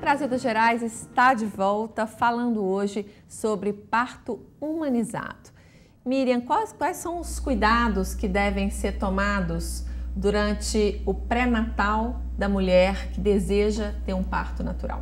Trazida Gerais está de volta falando hoje sobre parto humanizado. Miriam, quais são os cuidados que devem ser tomados durante o pré-natal da mulher que deseja ter um parto natural?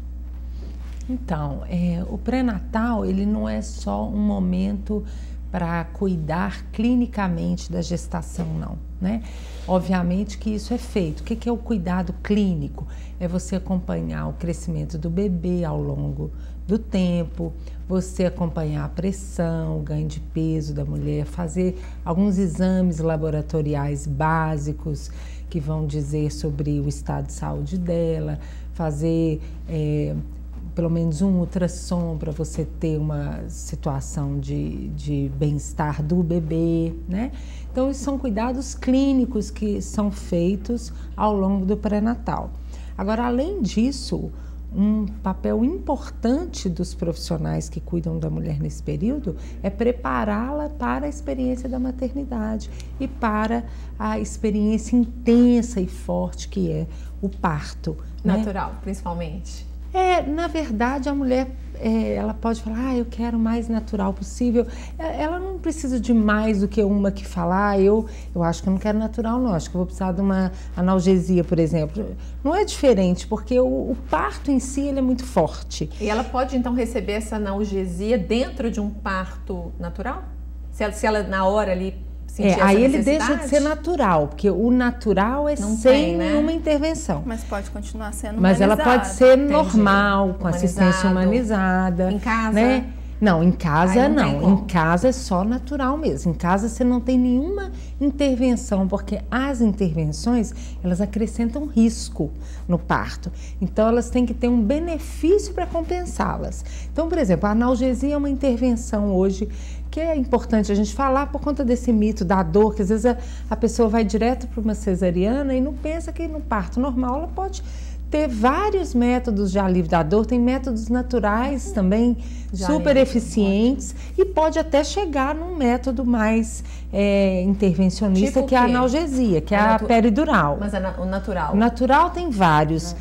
Então, o pré-natal ele não é só um momento para cuidar clinicamente da gestação, não, né? Obviamente que isso é feito. O que é o cuidado clínico? É você acompanhar o crescimento do bebê ao longo do tempo, você acompanhar a pressão, o ganho de peso da mulher, fazer alguns exames laboratoriais básicos que vão dizer sobre o estado de saúde dela, fazer pelo menos um ultrassom para você ter uma situação de bem-estar do bebê, né? Então, esses são cuidados clínicos que são feitos ao longo do pré-natal. Agora, além disso, um papel importante dos profissionais que cuidam da mulher nesse período é prepará-la para a experiência da maternidade e para a experiência intensa e forte que é o parto. Natural, né? Principalmente. Na verdade, a mulher, ela pode falar, eu quero o mais natural possível. Ela não precisa de mais do que uma que falar, eu acho que eu não quero natural, não. Acho que eu vou precisar de uma analgesia, por exemplo. Não é diferente, porque o parto em si, ele é muito forte. E ela pode, então, receber essa analgesia dentro de um parto natural? Se ela na hora ali... aí ele deixa de ser natural, porque o natural é não sem nenhuma intervenção. Mas pode continuar sendo humanizado. Mas ela pode ser normal, com assistência humanizada. Em casa? Né? Não, em casa não. Em casa é só natural mesmo. Em casa você não tem nenhuma intervenção, porque as intervenções, elas acrescentam risco no parto. Então, elas têm que ter um benefício para compensá-las. Então, por exemplo, a analgesia é uma intervenção hoje que é importante a gente falar por conta desse mito da dor, que às vezes a pessoa vai direto para uma cesariana e não pensa que no parto normal ela pode ter vários métodos de alívio da dor, tem métodos naturais também super eficientes e pode até chegar num método mais intervencionista, que é a analgesia, que é a peridural. Mas o natural? O natural tem vários.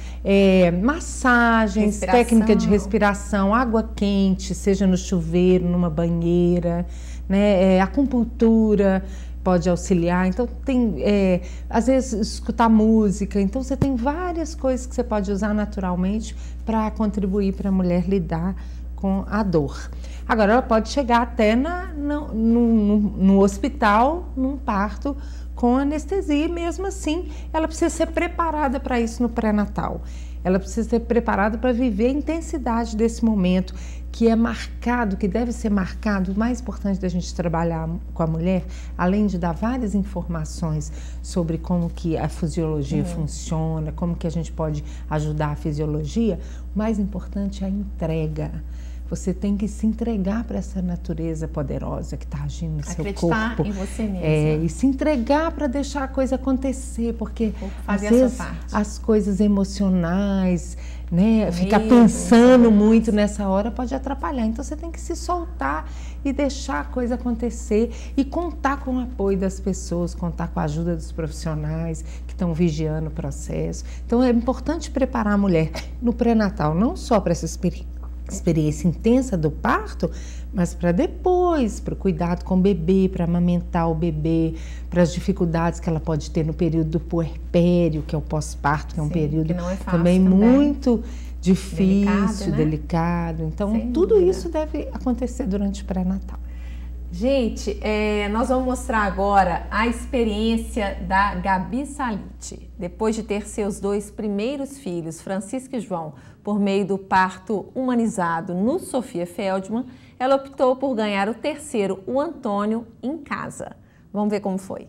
Massagens, técnica de respiração, água quente, seja no chuveiro, numa banheira, né? Acupuntura pode auxiliar, então tem, às vezes, escutar música, então você tem várias coisas que você pode usar naturalmente para contribuir para a mulher lidar com a dor. Agora, ela pode chegar até no hospital, num parto, com anestesia, e mesmo assim, ela precisa ser preparada para isso no pré-natal. Ela precisa ser preparada para viver a intensidade desse momento, que é marcado, que deve ser marcado. O mais importante da gente trabalhar com a mulher, além de dar várias informações sobre como que a fisiologia funciona, como que a gente pode ajudar a fisiologia, o mais importante é a entrega. Você tem que se entregar para essa natureza poderosa que está agindo no seu corpo. Acreditar em você mesma. E se entregar para deixar a coisa acontecer, porque às vezes as coisas emocionais, né, ficar pensando muito nessa hora pode atrapalhar. Então você tem que se soltar e deixar a coisa acontecer e contar com o apoio das pessoas, contar com a ajuda dos profissionais que estão vigiando o processo. Então é importante preparar a mulher no pré-natal, não só para essa experiência intensa do parto, mas para depois, para o cuidado com o bebê, para amamentar o bebê, para as dificuldades que ela pode ter no período do puerpério, que é o pós-parto, que é um período também muito difícil, delicado. Então, tudo isso deve acontecer durante o pré-natal. Gente, nós vamos mostrar agora a experiência da Gabi Salite. Depois de ter seus 2 primeiros filhos, Francisco e João, por meio do parto humanizado no Sofia Feldman, ela optou por ganhar o terceiro, o Antônio, em casa. Vamos ver como foi.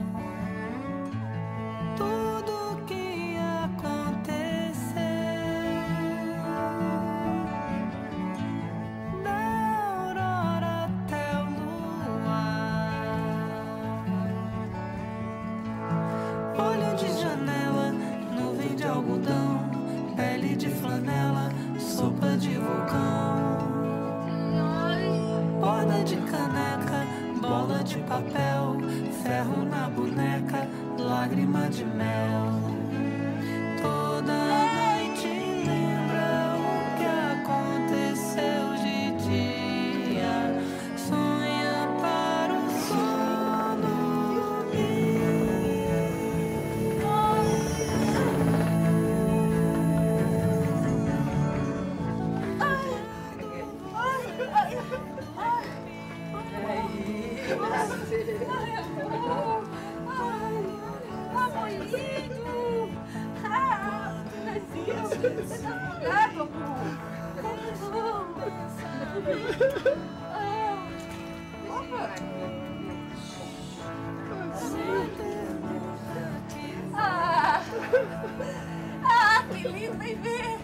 Tudo que aconteceu. papel, ferro na boneca, lágrima de mel. Toda noite lembra o que aconteceu de dia, sonha para o sono vir. Que lindo, bebê!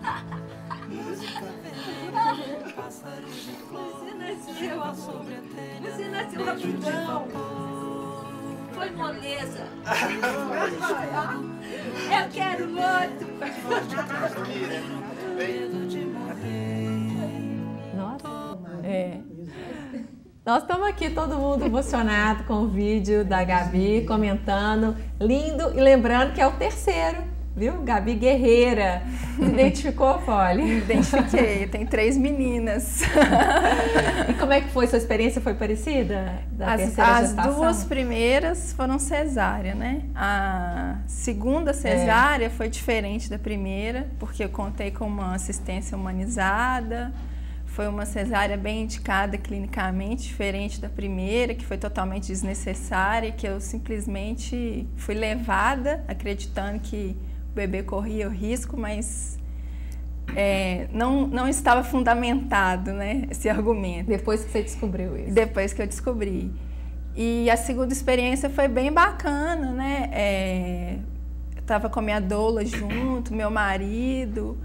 Você nasceu rapidão. Foi moleza. Eu quero outro. Nossa, nós estamos aqui todo mundo emocionado com o vídeo da Gabi, comentando, lindo, e lembrando que é o terceiro, viu? Gabi guerreira. Se identificou, Polly? Me identifiquei, tem 3 meninas. E como é que foi? Sua experiência foi parecida? As 2 primeiras foram cesárea, né? A segunda cesárea foi diferente da primeira, porque eu contei com uma assistência humanizada. Foi uma cesárea bem indicada clinicamente, diferente da primeira, que foi totalmente desnecessária, que eu simplesmente fui levada acreditando que o bebê corria o risco, mas não estava fundamentado, né, esse argumento. Depois que você descobriu isso? Depois que eu descobri. E a segunda experiência foi bem bacana, né? Eu estava com a minha doula junto, meu marido...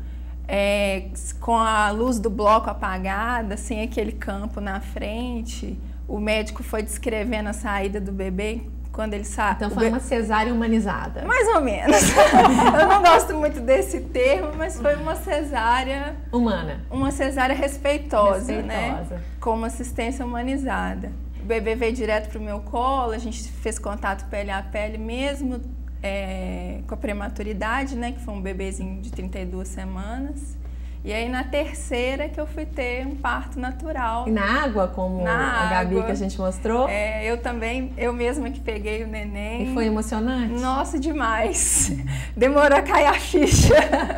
com a luz do bloco apagada, sem aquele campo na frente. O médico foi descrevendo a saída do bebê quando ele saiu. Então foi uma cesárea humanizada. Mais ou menos. Eu não gosto muito desse termo, mas foi uma cesárea... Humana. Uma cesárea respeitosa, né? Com uma assistência humanizada. O bebê veio direto para o meu colo, a gente fez contato pele a pele mesmo... com a prematuridade, né, que foi um bebezinho de 32 semanas. E aí na terceira que eu fui ter um parto natural. E na água, como a Gabi que a gente mostrou? Eu mesma que peguei o neném. E foi emocionante? Nossa, demais. Demorou a cair a ficha.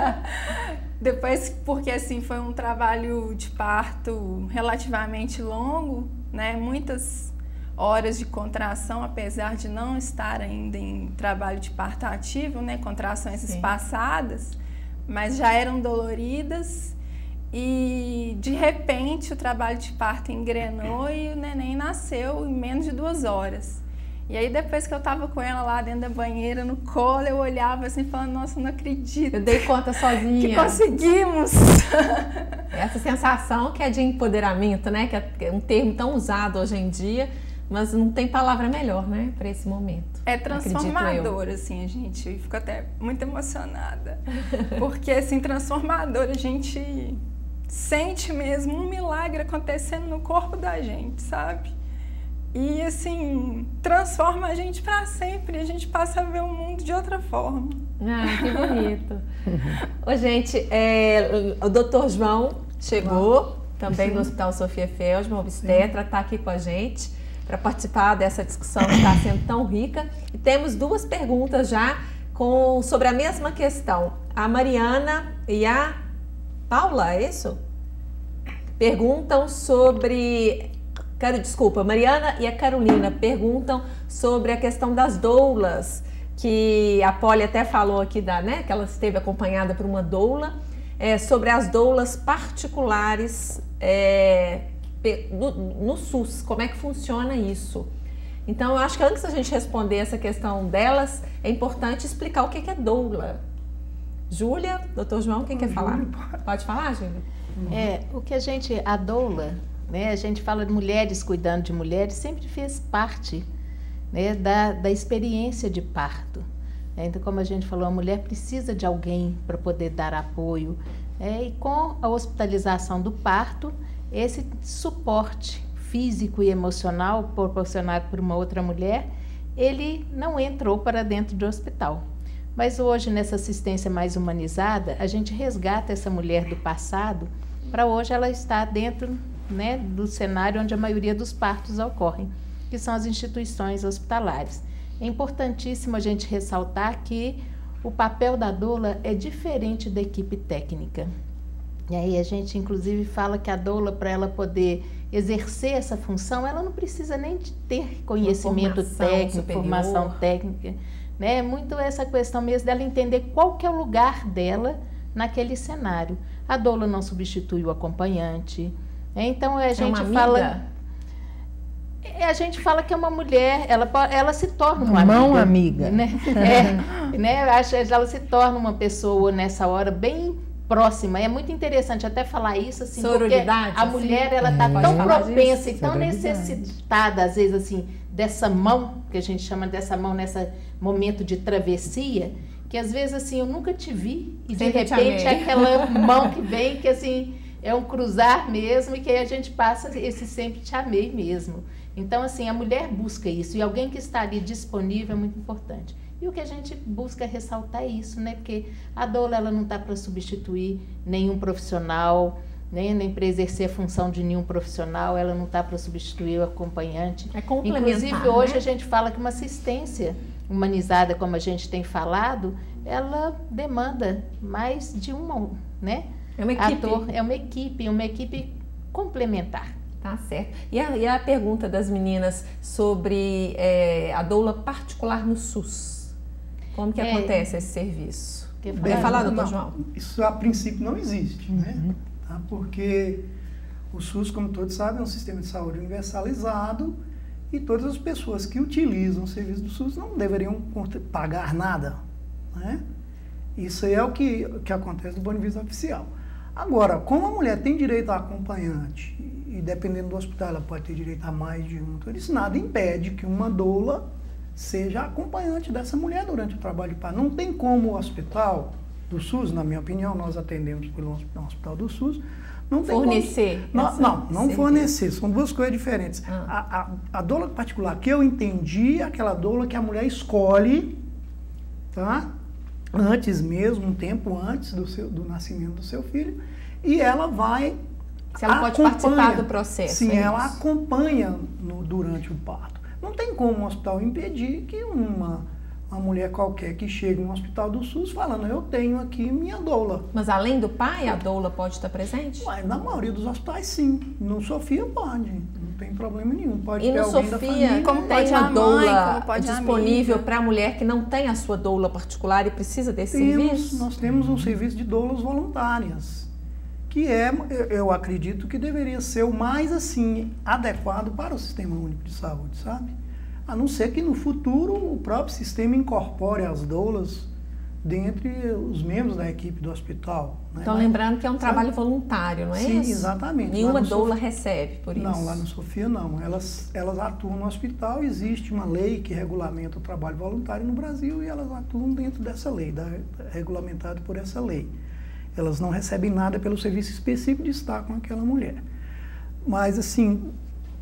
Depois, porque assim, foi um trabalho de parto relativamente longo, né, muitas horas de contração, apesar de não estar ainda em trabalho de parto ativo, né, contrações espaçadas, mas já eram doloridas e de repente o trabalho de parto engrenou e o neném nasceu em menos de 2 horas. E aí depois que eu tava com ela lá dentro da banheira, no colo, eu olhava assim falando, nossa, não acredito. Eu dei conta sozinha. Que conseguimos! Essa sensação que é de empoderamento, né, que é um termo tão usado hoje em dia, mas não tem palavra melhor, né, para esse momento. É transformador, assim, a gente fica até muito emocionada. Porque, assim, transformador, a gente sente mesmo um milagre acontecendo no corpo da gente, sabe? E, assim, transforma a gente para sempre. A gente passa a ver o mundo de outra forma. Ah, que bonito. Ô, gente, o Dr. João chegou, também do Hospital Sofia Feldman, obstetra, está aqui com a gente para participar dessa discussão que está sendo tão rica. E temos 2 perguntas já sobre a mesma questão. A Mariana e a Paula, é isso? Perguntam sobre... Desculpa, Mariana e a Carolina perguntam sobre a questão das doulas, que a Polly até falou aqui, né, que ela esteve acompanhada por uma doula, sobre as doulas particulares no SUS, como é que funciona isso. Então, eu acho que antes da gente responder essa questão delas, é importante explicar o que é doula. Júlia, doutor João, quem quer falar? Pode falar, Júlia? O que a doula, né, a gente fala de mulheres cuidando de mulheres, sempre fez parte, né, da experiência de parto. Então, como a gente falou, a mulher precisa de alguém para poder dar apoio. E com a hospitalização do parto, esse suporte físico e emocional proporcionado por uma outra mulher, ele não entrou para dentro do hospital. Mas hoje, nessa assistência mais humanizada, a gente resgata essa mulher do passado para hoje ela estar dentro, né, do cenário onde a maioria dos partos ocorrem, que são as instituições hospitalares. É importantíssimo a gente ressaltar que o papel da doula é diferente da equipe técnica. E aí a gente, inclusive, fala que a doula, para ela poder exercer essa função, ela não precisa nem de ter conhecimento técnico, formação técnica, né? É muito essa questão mesmo dela entender qual que é o lugar dela naquele cenário. A doula não substitui o acompanhante, né? Então a gente fala... A gente fala que é uma mulher, ela se torna uma mão amiga. Né? Ela se torna uma pessoa nessa hora bem próxima. É muito interessante até falar isso, assim, porque a mulher ela está tão propensa e tão necessitada, às vezes, assim, dessa mão, que a gente chama dessa mão nesse momento de travessia, que às vezes, assim, eu nunca te vi e de repente é aquela mão que vem, que assim, é um cruzar mesmo e que aí a gente passa esse sempre te amei mesmo. Então, assim, a mulher busca isso e alguém que está ali disponível é muito importante. E o que a gente busca ressaltar é isso, né? Porque a doula, ela não está para substituir nenhum profissional, nem para exercer a função de nenhum profissional, ela não está para substituir o acompanhante. É complementar, inclusive, hoje, né? a gente fala que uma assistência humanizada, como a gente tem falado, ela demanda mais de uma, né? É uma equipe. É uma equipe complementar. Tá certo. E a pergunta das meninas sobre a doula particular no SUS? Como que acontece esse serviço? Quer falar, doutor João? Isso a princípio não existe, né? Tá? Porque o SUS, como todos sabem, é um sistema de saúde universalizado e todas as pessoas que utilizam o serviço do SUS não deveriam pagar nada, né? Isso aí é o que acontece do ponto de vista oficial. Agora, como a mulher tem direito a acompanhante, e dependendo do hospital ela pode ter direito a mais de um, então isso nada impede que uma doula seja acompanhante dessa mulher durante o trabalho de parto. Não tem como o hospital do SUS, na minha opinião, nós atendemos pelo hospital do SUS, não tem fornecer. Não fornecer, são duas coisas diferentes. A doula particular que eu entendi é aquela doula que a mulher escolhe, tá? Antes mesmo, um tempo antes do nascimento do seu filho, e ela vai... Se ela pode participar do processo. Sim, ela acompanha durante o parto. Não tem como o hospital impedir que uma mulher qualquer que chegue no hospital do SUS falando, eu tenho aqui minha doula. Mas além do pai, a doula pode estar presente? Mas na maioria dos hospitais, sim. No Sofia pode, não tem problema nenhum. Pode e ter no alguém Sofia, da família. como tem uma doula disponível para a mulher que não tem a sua doula particular e precisa desse serviço? Nós temos um serviço de doulas voluntárias, que eu acredito que deveria ser o mais, assim, adequado para o Sistema Único de Saúde, sabe? A não ser que no futuro o próprio sistema incorpore as doulas dentre os membros da equipe do hospital. Né? Então, lembrando que é um trabalho voluntário, não é Sim, isso? Sim, exatamente. Nenhuma doula recebe por isso? Não, lá no Sofia não. Elas atuam no hospital, existe uma lei que regulamenta o trabalho voluntário no Brasil e elas atuam dentro dessa lei, regulamentado por essa lei. Elas não recebem nada pelo serviço específico de estar com aquela mulher. Mas, assim,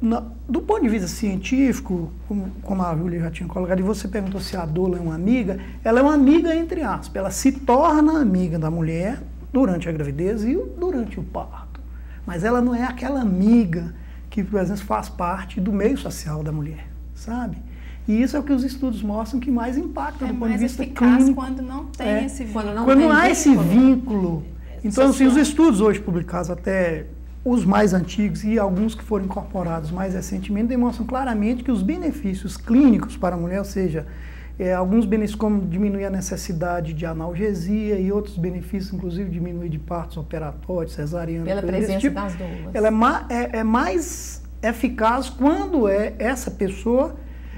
do ponto de vista científico, como a Júlia já tinha colocado, e você perguntou se a doula é uma amiga, ela é uma amiga entre aspas, ela se torna amiga da mulher durante a gravidez e durante o parto. Mas ela não é aquela amiga que, por exemplo, faz parte do meio social da mulher, sabe? E isso é o que os estudos mostram que mais impacta do ponto de vista clínico. Quando não tem esse vínculo. Quando não há esse vínculo. Então, assim, os estudos hoje publicados, até os mais antigos e alguns que foram incorporados mais recentemente, demonstram claramente que os benefícios clínicos para a mulher, ou seja, alguns benefícios como diminuir a necessidade de analgesia e outros benefícios, inclusive diminuir de partos operatórios, cesarianos. Pela presença das doulas. Ela é mais eficaz quando essa pessoa...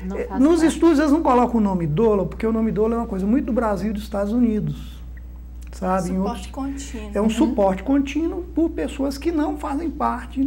Nos estudos eles não colocam o nome doula, porque o nome doula é uma coisa muito do Brasil e dos Estados Unidos. Sabe? Suporte contínuo. É um suporte contínuo por pessoas que não fazem parte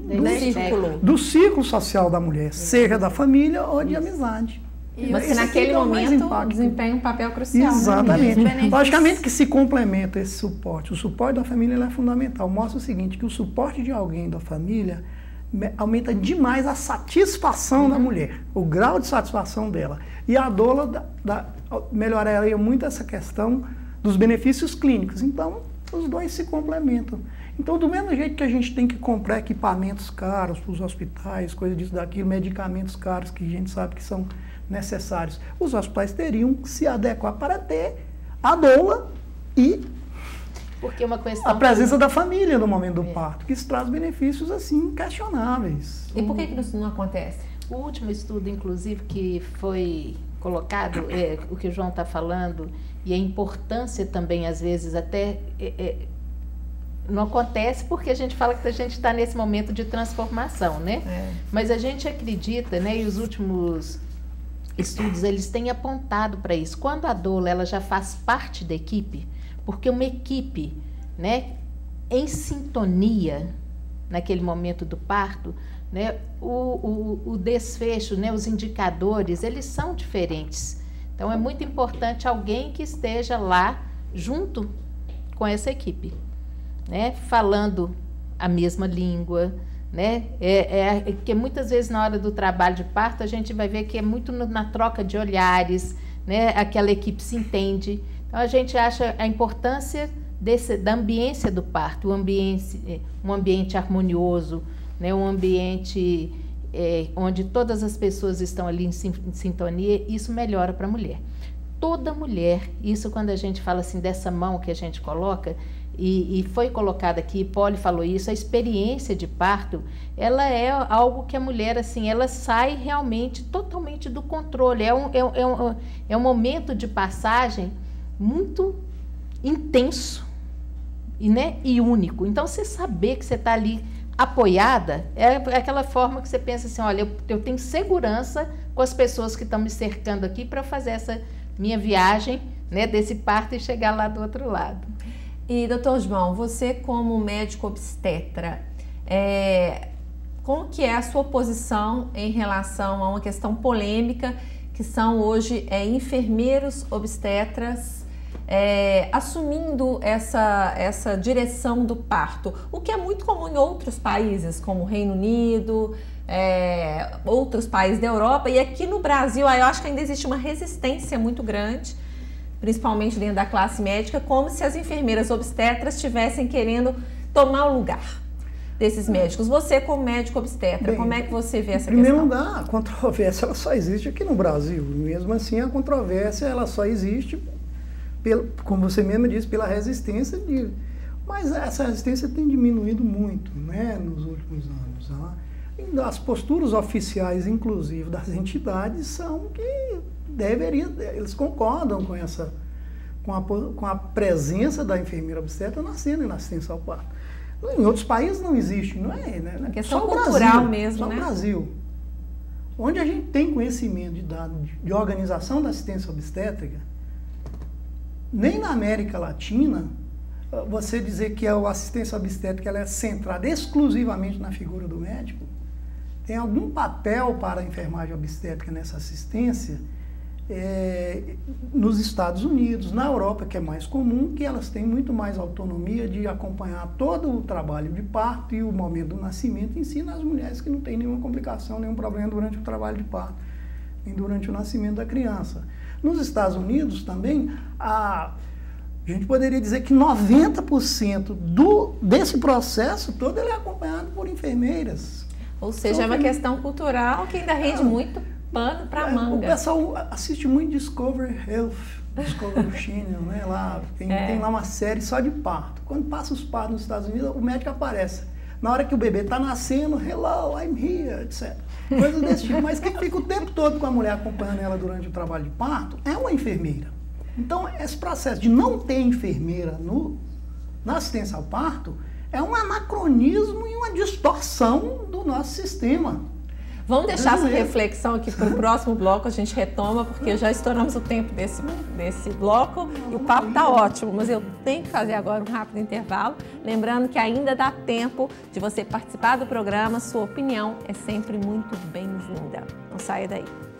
do círculo social da mulher, seja da família ou de amizade. Mas que naquele momento desempenha um papel crucial. Exatamente. Né? Logicamente que se complementa esse suporte. O suporte da família é fundamental. Mostra o seguinte, que o suporte de alguém da família aumenta demais a satisfação da mulher, o grau de satisfação dela. E a doula melhoraria muito essa questão dos benefícios clínicos. Então, os dois se complementam. Então, do mesmo jeito que a gente tem que comprar equipamentos caros para os hospitais, coisa disso, daquilo, medicamentos caros que a gente sabe que são necessários, os hospitais teriam que se adequar para ter a doula e porque uma questão a presença da família no momento do parto, que isso traz benefícios assim inquestionáveis. E por que isso não acontece? O último estudo, inclusive, que foi colocado, o que o João está falando, e a importância também, às vezes, até não acontece porque a gente fala que a gente está nesse momento de transformação, né? Mas a gente acredita, né? E os últimos estudos, eles têm apontado para isso. Quando a doula, ela já faz parte da equipe, porque uma equipe, né, em sintonia, naquele momento do parto, né, o desfecho, né, os indicadores, eles são diferentes. Então, é muito importante alguém que esteja lá junto com essa equipe, né, falando a mesma língua, né, que muitas vezes na hora do trabalho de parto a gente vai ver que é muito na troca de olhares, né, aquela equipe se entende. Então, a gente acha a importância da ambiência do parto, um ambiente harmonioso, né, um ambiente onde todas as pessoas estão ali em sintonia, isso melhora para a mulher. Toda mulher, isso quando a gente fala assim dessa mão que a gente coloca, e foi colocada aqui, Polly falou isso, a experiência de parto, ela é algo que a mulher, assim, ela sai realmente totalmente do controle, é um momento de passagem muito intenso e único. Então, você saber que você está ali apoiada, é aquela forma que você pensa assim, olha, eu tenho segurança com as pessoas que estão me cercando aqui para fazer essa minha viagem, né, desse parto e chegar lá do outro lado. E, doutor João, você como médico obstetra, como que é a sua posição em relação a uma questão polêmica que são hoje enfermeiros obstetras assumindo essa direção do parto, o que é muito comum em outros países, como o Reino Unido, outros países da Europa, e aqui no Brasil eu acho que ainda existe uma resistência muito grande, principalmente dentro da classe médica, como se as enfermeiras obstetras estivessem querendo tomar o lugar desses médicos. Você, como médico obstetra, Bem, como é que você vê essa questão? Em primeiro lugar, a controvérsia ela só existe aqui no Brasil. Mesmo assim, a controvérsia ela só existe, como você mesmo disse, pela resistência. Mas essa resistência tem diminuído muito, né, nos últimos anos. E as posturas oficiais, inclusive, das entidades, são que eles concordam com a presença da enfermeira obstetra na cena e na assistência ao parto. Em outros países não existe, não é? Né? Questão só cultural Brasil, mesmo, só né? o Brasil. Onde a gente tem conhecimento de dados de organização da assistência obstétrica, nem na América Latina, você dizer que a assistência obstétrica ela é centrada exclusivamente na figura do médico, tem algum papel para a enfermagem obstétrica nessa assistência, nos Estados Unidos, na Europa, que é mais comum, que elas têm muito mais autonomia de acompanhar todo o trabalho de parto e o momento do nascimento em si nas mulheres que não têm nenhuma complicação, nenhum problema durante o trabalho de parto, nem durante o nascimento da criança. Nos Estados Unidos também, a gente poderia dizer que 90% desse processo todo ele é acompanhado por enfermeiras. Ou seja, é uma questão cultural que ainda rende muito pano para manga. O pessoal assiste muito Discovery Health, Discovery Channel, né? Lá, tem lá uma série só de parto. Quando passa os partos nos Estados Unidos, o médico aparece. Na hora que o bebê está nascendo, hello, I'm here, etc. Coisas desse tipo. Mas quem fica o tempo todo com a mulher acompanhando ela durante o trabalho de parto é uma enfermeira. Então, esse processo de não ter enfermeira na assistência ao parto é um anacronismo e uma distorção do nosso sistema. Vamos deixar essa reflexão aqui para o próximo bloco, a gente retoma, porque já estouramos o tempo desse bloco e o papo está ótimo, mas eu tenho que fazer agora um rápido intervalo. Lembrando que ainda dá tempo de você participar do programa, sua opinião é sempre muito bem-vinda. Não saia daí.